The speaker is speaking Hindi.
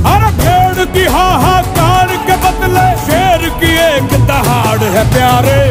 अरे भेड़ की हाहाकार के बदले शेर की एक दहाड़ है प्यारे।